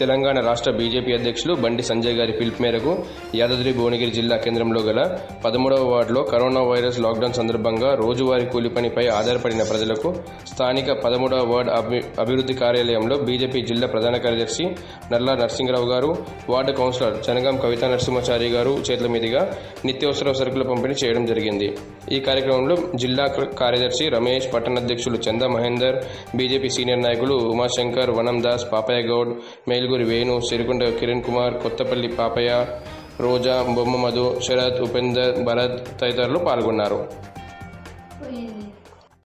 తెలంగాణ రాష్ట్ర బీజేపీ అధ్యక్షులు బండి సంజయ్ గారి పిలుపు మేరకు యాదాద్రి భువనగిరి జిల్లా కేంద్రంలో గల 13వ వార్డులో కరోనా వైరస్ లాక్డౌన్ సందర్భంగా రోజువారీ కూలి పనిపై ఆధారపడిన ప్రజలకు స్థానిక 13వ వార్డు అభివృద్ధి కార్యాలయంలో బీజేపీ జిల్లా ప్రధాన కార్యదర్శి నల్లా నరసింహరావు గారు, వార్డు కౌన్సిలర్ జనగాం కవితా నరసింహాచారి గారు చేతుల మీదుగా నిత్యావసర సరుకుల పంపిణీ చేయడం జరిగింది। ఈ కార్యక్రమంలో జిల్లా కార్యదర్శి రమేష్, పట్టణ అధ్యక్షులు చందా మహేందర్, బీజేపీ సీనియర్ నాయకులు ఉమాశంకర్, వనం దాస్, పాపయ్య గౌడ్, మేల్గురి వేణు, సిరికొండ కిరణ్ కుమార్, కొత్తపల్లి పాపయ్య, రోజా, బొమ్మ మధు, శరత్, ఉపేందర్, భరత్ తదితరులు పాల్గొన్నారు।